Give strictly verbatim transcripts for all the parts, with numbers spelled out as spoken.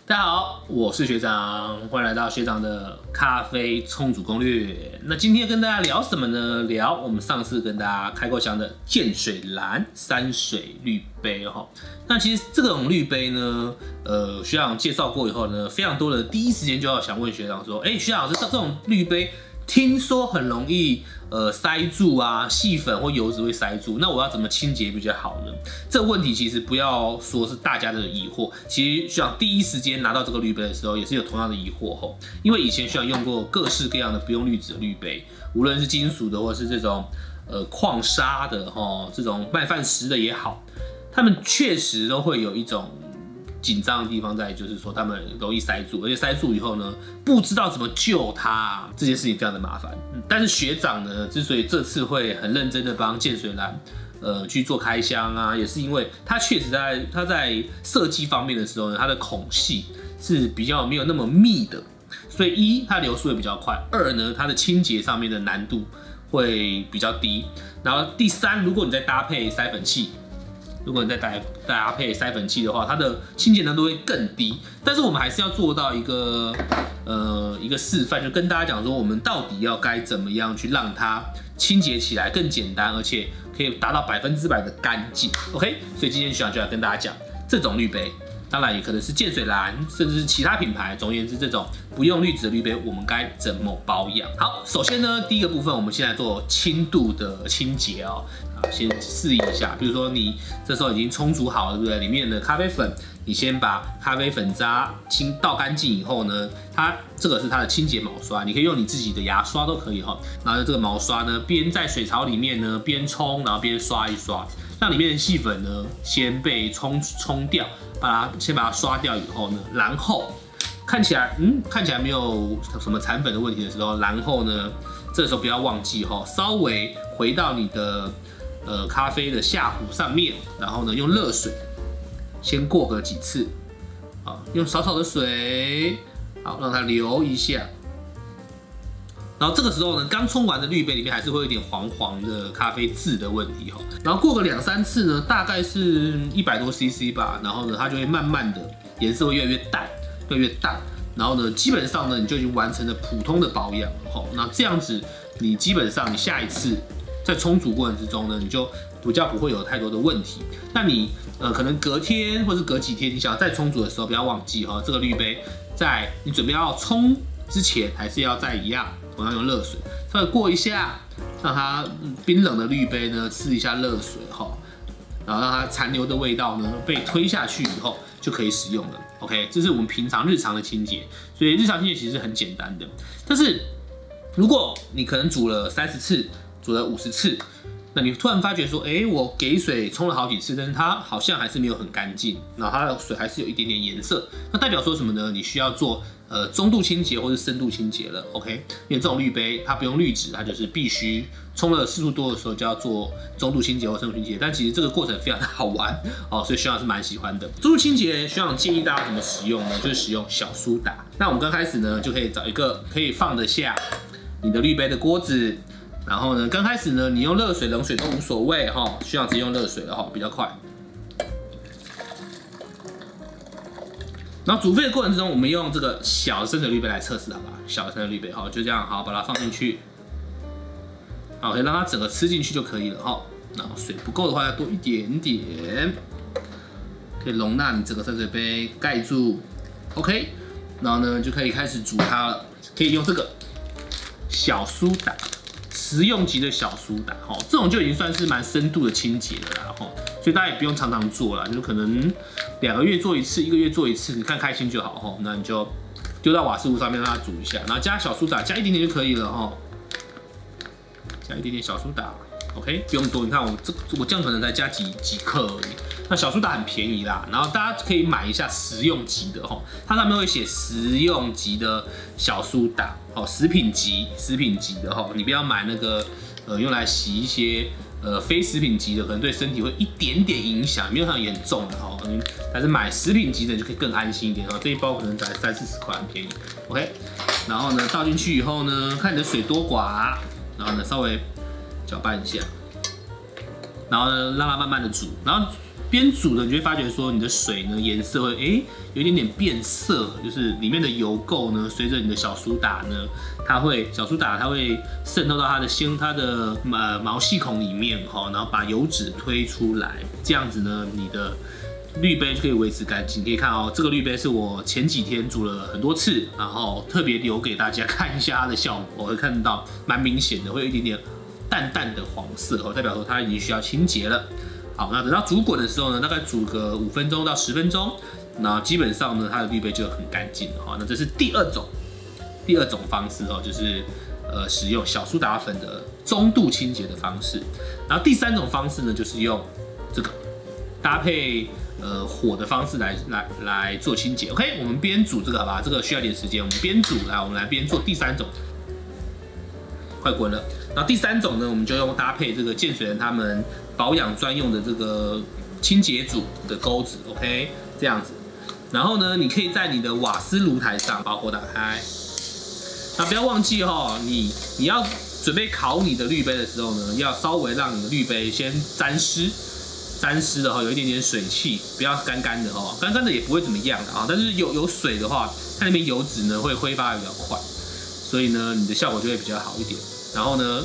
大家好，我是学长，欢迎来到学长的咖啡冲煮攻略。那今天跟大家聊什么呢？聊我们上次跟大家开过箱的建水蓝山水滤杯哈。那其实这种滤杯呢，呃，学长介绍过以后呢，非常多人第一时间就要想问学长说，哎、欸，学长老师，这种滤杯听说很容易呃塞住啊，细粉或油脂会塞住，那我要怎么清洁比较好呢？这个问题其实不要说是大家的疑惑，其实学长第一时间拿到这个滤杯的时候，也是有同样的疑惑吼，因为以前学长用过各式各样的不用滤纸的滤杯，无论是金属的或是这种呃矿砂的吼，这种麦饭石的也好，他们确实都会有一种紧张的地方在，就是说他们容易塞住，而且塞住以后呢，不知道怎么救它，这件事情非常的麻烦。但是学长呢，之所以这次会很认真的帮建水蓝，呃，去做开箱啊，也是因为它确实在它在设计方面的时候呢，它的孔隙是比较没有那么密的，所以一它流速也比较快，二呢它的清洁上面的难度会比较低，然后第三，如果你再搭配塞粉器。如果你再搭搭配塞粉器的话，它的清洁难度会更低。但是我们还是要做到一个呃一个示范，就跟大家讲说，我们到底要该怎么样去让它清洁起来更简单，而且可以达到百分之百的干净。OK， 所以今天学长就来跟大家讲这种滤杯，当然也可能是建水蓝，甚至是其他品牌。总而言之，这种不用滤纸的滤杯，我们该怎么保养？好，首先呢，第一个部分，我们先来做轻度的清洁哦。先示意一下，比如说你这时候已经冲煮好了，对不对？里面的咖啡粉，你先把咖啡粉渣清倒干净以后呢，它这个是它的清洁毛刷，你可以用你自己的牙刷都可以哈。然后这个毛刷呢，边在水槽里面呢边冲，然后边刷一刷，让里面的细粉呢先被冲冲掉，把它先把它刷掉以后呢，然后看起来嗯看起来没有什么残粉的问题的时候，然后呢这时候不要忘记哈，稍微回到你的呃，咖啡的下壶上面，然后呢，用热水先过个几次，啊，用少少的水，好，让它流一下。然后这个时候呢，刚冲完的滤杯里面还是会有一点黄黄的咖啡渍的问题哈。然后过个两三次呢，大概是一百多 C C 吧，然后呢，它就会慢慢的颜色会越来越淡，越来越淡。然后呢，基本上呢，你就已经完成了普通的保养了哈。那这样子，你基本上你下一次在冲煮过程之中呢，你就比较不会有太多的问题。那你呃可能隔天或是隔几天，你想要再冲煮的时候，不要忘记哈，这个滤杯在你准备要冲之前，还是要再一样，同样用热水稍微过一下，让它冰冷的滤杯呢吃一下热水哈，然后让它残留的味道呢被推下去以后就可以使用了。OK， 这是我们平常日常的清洁，所以日常清洁其实是很简单的。但是如果你可能煮了三十次，煮了五十次，那你突然发觉说，哎、欸，我给水冲了好几次，但是它好像还是没有很干净，然后它的水还是有一点点颜色，那代表说什么呢？你需要做呃中度清洁或是深度清洁了 ，OK？ 因为这种滤杯它不用滤纸，它就是必须冲了次数多的时候就要做中度清洁或深度清洁，但其实这个过程非常的好玩哦，所以学长是蛮喜欢的。中度清洁，学长建议大家怎么使用呢？就是使用小苏打。那我们刚开始呢，就可以找一个可以放得下你的滤杯的锅子。然后呢，刚开始呢，你用热水、冷水都无所谓哈，需要直接用热水了哈，比较快。然后煮沸的过程之中，我们用这个小的深水滤杯来测试，好吧？小的深水滤杯哈，就这样，好，把它放进去，好，可以让它整个吃进去就可以了哈。然后水不够的话，要多一点点，可以容纳你整个深水杯盖住 ，OK。然后呢，就可以开始煮它了，可以用这个小苏打。食用级的小苏打，哈，这种就已经算是蛮深度的清洁了啦，哈，所以大家也不用常常做啦，就可能两个月做一次，一个月做一次，你看开心就好，哈，那你就丢到瓦斯炉上面让它煮一下，然后加小苏打，加一点点就可以了，哈，加一点点小苏打 ，OK， 不用多，你看我这我这样可能才加几几克而已。那小苏打很便宜啦，然后大家可以买一下食用级的哈，它上面会写食用级的小苏打，哦，食品级、食品级的哈，你不要买那个呃用来洗一些呃非食品级的，可能对身体会一点点影响，没有很严重的哈，但是买食品级的就可以更安心一点，然后这一包可能才三四十块，很便宜 ，OK， 然后呢倒进去以后呢，看你的水多寡，然后呢稍微搅拌一下。然后呢，让它慢慢的煮，然后边煮呢，你就会发觉说你的水呢颜色会哎有一点点变色，就是里面的油垢呢，随着你的小苏打呢，它会小苏打它会渗透到它的纤它的呃毛细孔里面哈，然后把油脂推出来，这样子呢，你的滤杯就可以维持干净。可以看哦，这个滤杯是我前几天煮了很多次，然后特别留给大家看一下它的效果，我会看到蛮明显的，会有一点点淡淡的黄色哦，代表说它已经需要清洁了。好，那等到煮滚的时候呢，大概煮个五分钟到十分钟，那基本上呢，它的滤杯就很干净了哈。那这是第二种，第二种方式哦，就是呃使用小苏打粉的中度清洁的方式。然后第三种方式呢，就是用这个搭配呃火的方式来来来做清洁。OK， 我们边煮这个好吧，这个需要点时间，我们边煮来，我们来边做第三种。快滚了。然后第三种呢，我们就用搭配这个健水人他们保养专用的这个清洁组的钩子 ，OK， 这样子。然后呢，你可以在你的瓦斯炉台上把火打开。那不要忘记哦，你你要准备烤你的滤杯的时候呢，要稍微让你的滤杯先沾湿，沾湿的哈，有一点点水汽，不要干干的哦，干干的也不会怎么样的啊。但是有有水的话，它那边油脂呢会挥发的比较快，所以呢，你的效果就会比较好一点。然后呢，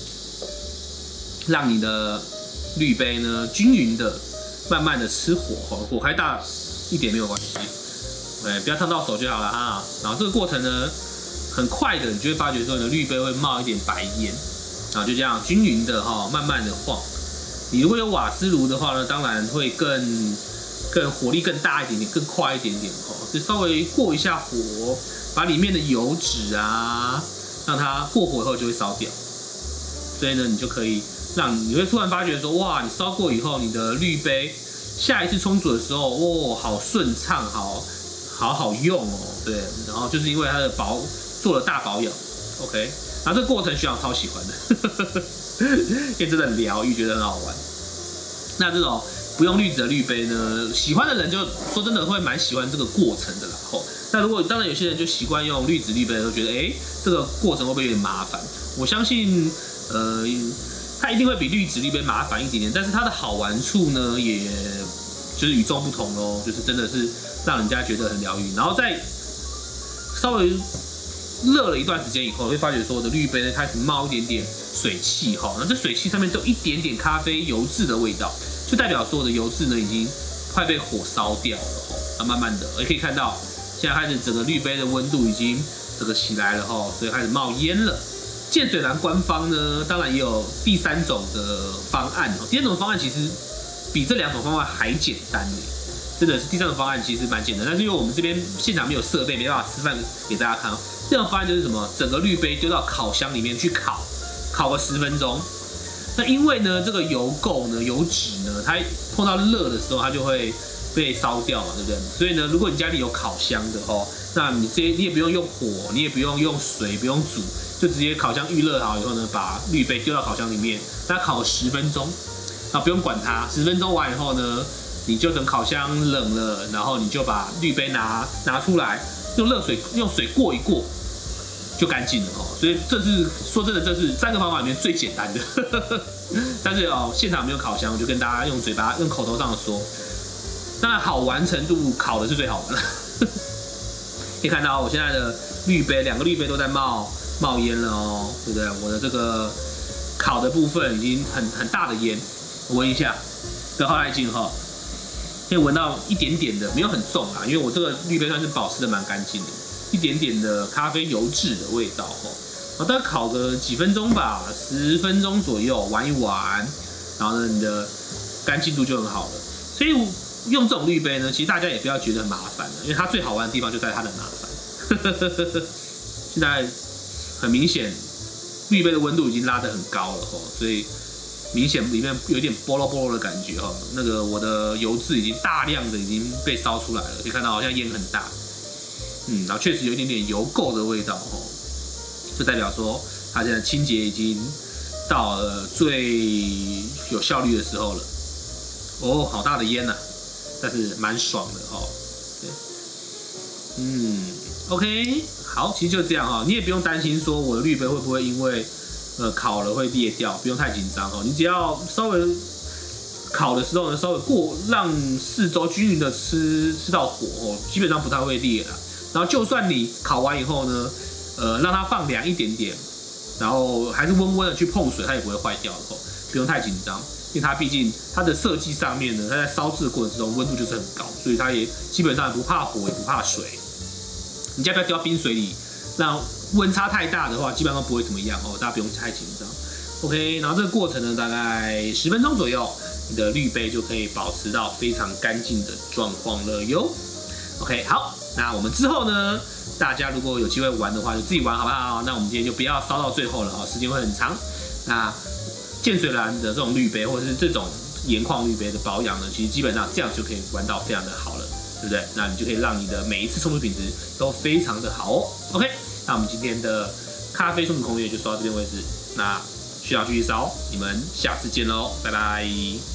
让你的滤杯呢均匀的、慢慢的吃火，火开大一点没有关系，对，不要烫到手就好了哈。然后这个过程呢，很快的，你就会发觉说你的滤杯会冒一点白烟，然后就这样均匀的哈，慢慢的晃。你如果有瓦斯炉的话呢，当然会更更火力更大一点点，更快一点点哈，就稍微过一下火，把里面的油脂啊。让它过火以后就会烧掉，所以呢，你就可以让你会突然发觉说，哇，你烧过以后，你的滤杯下一次冲煮的时候，哦，好顺畅，好好好用哦，对，然后就是因为它的保做了大保养 ，OK， 然后这个过程学长超喜欢的，因为真的很疗愈，觉得很好玩。那这种不用滤纸的滤杯呢，喜欢的人就说真的会蛮喜欢这个过程的啦。吼，那如果当然有些人就习惯用滤纸滤杯，都觉得哎、欸，这个过程会不会有点麻烦？我相信，呃，它一定会比滤纸滤杯麻烦一点点，但是它的好玩处呢，也就是与众不同咯，就是真的是让人家觉得很疗愈。然后在稍微热了一段时间以后，会发觉说我的滤杯呢开始冒一点点水汽哈，那这水汽上面都有一点点咖啡油渍的味道，就代表说我的油渍呢已经快被火烧掉了哈。那慢慢的，也可以看到现在开始整个滤杯的温度已经这个起来了哈，所以开始冒烟了。健水蓝官方呢，当然也有第三种的方案哦。第三种方案其实比这两种方案还简单耶，真的是第三种方案其实蛮简单，但是因为我们这边现场没有设备，没办法示范给大家看哦。这种方案就是什么？整个滤杯丢到烤箱里面去烤，烤个十分钟。那因为呢，这个油垢呢、油脂呢，它碰到热的时候，它就会被烧掉嘛，对不对？所以呢，如果你家里有烤箱的哦，那你这些你也不用用火，你也不用用水，不用煮，就直接烤箱预热好以后呢，把滤杯丢到烤箱里面，大概烤个十分钟，啊，不用管它。十分钟完以后呢，你就等烤箱冷了，然后你就把滤杯拿拿出来，用热水用水过一过，就干净了哦。所以这是说真的，这是三个方法里面最简单的。但是哦，现场没有烤箱，我就跟大家用嘴巴、用口头上的说。当然，好玩程度烤的是最好玩的。可以看到我现在的滤杯，两个滤杯都在冒冒烟了哦，对不对？我的这个烤的部分已经很很大的烟，我闻一下，跟后来镜哈。可以闻到一点点的，没有很重啊，因为我这个滤杯算是保湿的蛮干净的，一点点的咖啡油脂的味道哦。然后大概烤个几分钟吧，十分钟左右，玩一玩，然后呢，你的干净度就很好了。所以用这种滤杯呢，其实大家也不要觉得很麻烦了，因为它最好玩的地方就在它的麻烦。现在很明显，滤杯的温度已经拉得很高了哦，所以。明显里面有点波罗波罗的感觉哈，那个我的油脂已经大量的已经被烧出来了，可以看到好像烟很大，嗯，然后确实有一点点油垢的味道哈，就代表说它现在清洁已经到了最有效率的时候了。哦，好大的烟呐、啊，但是蛮爽的哈，对，嗯 ，OK， 好，其实就这样哈，你也不用担心说我的滤杯会不会因为呃，烤了会裂掉，不用太紧张哦。你只要稍微烤的时候呢，稍微过让四周均匀的吃吃到火哦，基本上不太会裂啦。然后就算你烤完以后呢，呃，让它放凉一点点，然后还是温温的去碰水，它也不会坏掉哦，不用太紧张。因为它毕竟它的设计上面呢，它在烧制的过程之中温度就是很高，所以它也基本上也不怕火，也不怕水。你要不要丢到冰水里？让温差太大的话，基本上都不会怎么样哦，大家不用太紧张。OK， 然后这个过程呢，大概十分钟左右，你的滤杯就可以保持到非常干净的状况了哟。OK， 好，那我们之后呢，大家如果有机会玩的话，就自己玩好不好？那我们今天就不要烧到最后了哦，时间会很长。那建水蓝的这种滤杯，或者是这种盐矿滤杯的保养呢，其实基本上这样就可以玩到非常的好了，对不对？那你就可以让你的每一次冲煮品质都非常的好哦。OK， 那我们今天的咖啡冲煮攻略就说到这边为止。那需要继续烧，你们下次见喽，拜拜。